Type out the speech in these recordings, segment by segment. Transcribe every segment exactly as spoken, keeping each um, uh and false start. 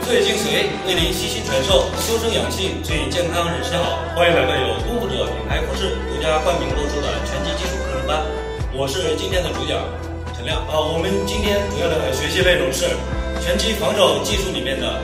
粹精髓，为您悉心传授修身养性、最健康人士好。欢迎来到由功夫者品牌服饰独家冠名播出的拳击基础课程班，我是今天的主讲陈亮啊。我们今天主要的学习内容是拳击防守技术里面的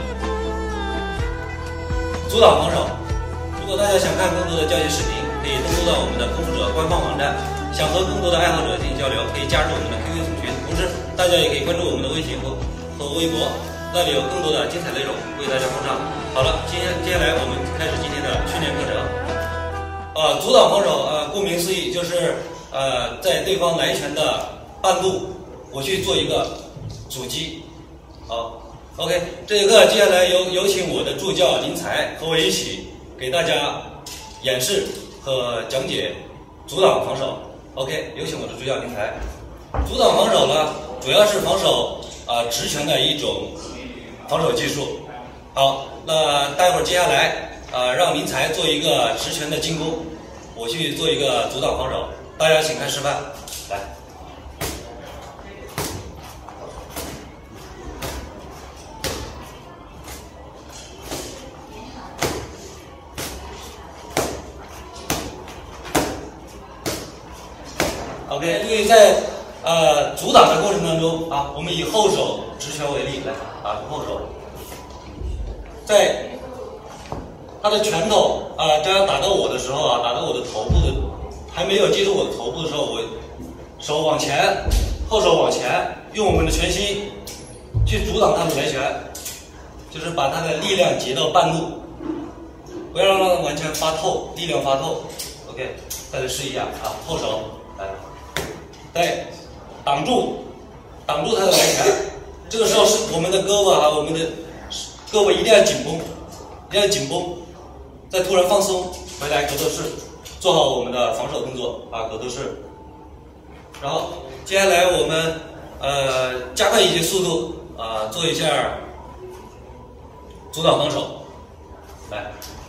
阻挡防守。如果大家想看更多的教学视频，可以登录到我们的功夫者官方网站。想和更多的爱好者进行交流，可以加入我们的 Q Q 组群，同时大家也可以关注我们的微信和和微博。那里有更多的精彩内容为大家奉上。好了，今天接下来我们开始今天的训练课程。呃，阻挡防守，呃，顾名思义就是呃，在对方来拳的半路，我去做一个阻击。好 ，OK， 这一课接下来有有请我的助教林才和我一起给大家演示和讲解阻挡防守。OK， 有请我的助教林才。阻挡防守呢，主要是防守啊、呃、直拳的一种防守技术。好，那待会儿接下来啊、呃，让林才做一个直拳的进攻，我去做一个阻挡防守。大家请看示范，来。OK， 因为在呃阻挡的过程当中啊，我们以后手直拳为例，来啊，后手。在他的拳头啊，这样打到我的时候啊，打到我的头部的，还没有接触我的头部的时候，我手往前，后手往前，用我们的拳心去阻挡他的来拳，就是把他的力量截到半路，不要让他完全发透，力量发透。OK， 再来试一下啊，后手来，对，挡住，挡住他的来拳。这个时候是我们的胳膊啊，我们的胳膊一定要紧绷，一定要紧绷，再突然放松，回来格斗式，做好我们的防守动作啊，格斗式。然后接下来我们呃加快一些速度啊、呃，做一下阻挡防守，来。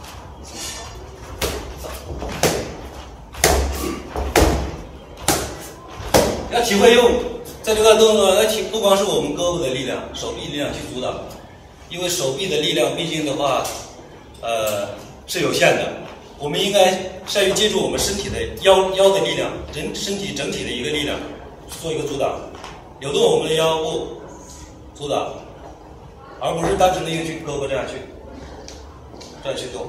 要体会用在这个动作，要体不光是我们胳膊的力量、手臂力量去阻挡。因为手臂的力量毕竟的话，呃是有限的，我们应该善于借助我们身体的腰腰的力量，人身体整体的一个力量做一个阻挡，扭动我们的腰部阻挡，而不是单纯的用去胳膊这样去这样去动。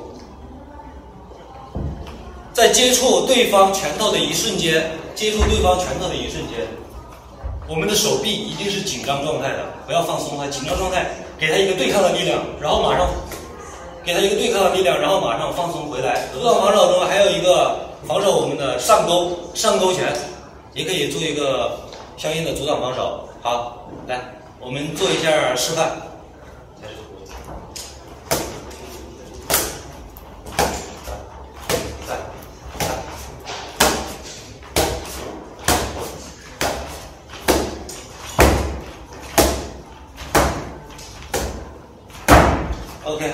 在接触对方拳头的一瞬间，接触对方拳头的一瞬间，我们的手臂一定是紧张状态的，不要放松它，紧张状态。给他一个对抗的力量，然后马上给他一个对抗的力量，然后马上放松回来。阻挡防守中还有一个防守我们的上勾上勾拳，也可以做一个相应的阻挡防守。好，来，我们做一下示范。OK，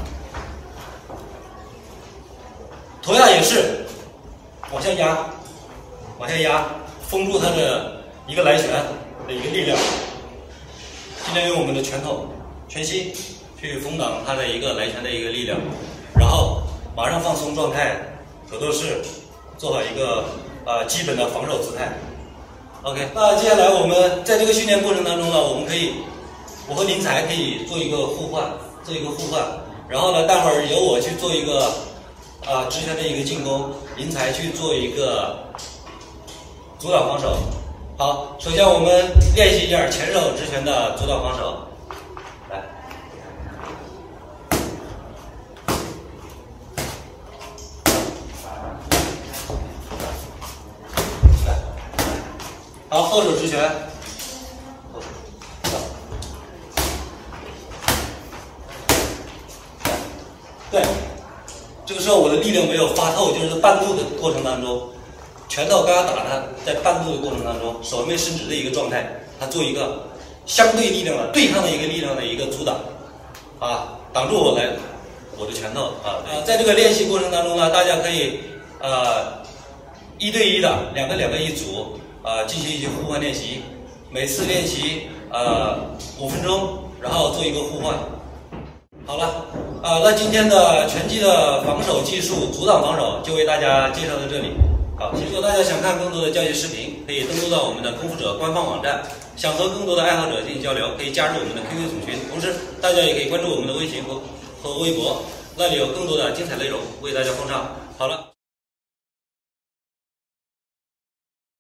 头下也是往下压，往下压，封住他的一个来拳的一个力量，尽量用我们的拳头、拳心去封挡他的一个来拳的一个力量，然后马上放松状态，格斗式，做好一个呃基本的防守姿态。OK， 那接下来我们在这个训练过程当中呢，我们可以，我和林才可以做一个互换。做一个互换，然后呢，待会儿由我去做一个啊、呃、直拳的一个进攻，林才去做一个阻挡防守。好，首先我们练习一下前手直拳的阻挡防守，来，来，好，后手直拳。对，这个时候我的力量没有发透，就是在半路的过程当中，拳头刚刚打他，在半路的过程当中，手没伸直的一个状态，他做一个相对力量的对抗的一个力量的一个阻挡，啊，挡住我来我的拳头啊。呃，在这个练习过程当中呢，大家可以呃一对一的，两个两个一组，呃进行一些互换练习，每次练习呃五分钟，然后做一个互换。 好了，啊，那今天的拳击的防守技术、阻挡防守就为大家介绍到这里。好，如果大家想看更多的教学视频，可以登录到我们的功夫者官方网站。想和更多的爱好者进行交流，可以加入我们的 Q Q 组群。同时，大家也可以关注我们的微信和和微博，那里有更多的精彩内容为大家奉上。好了。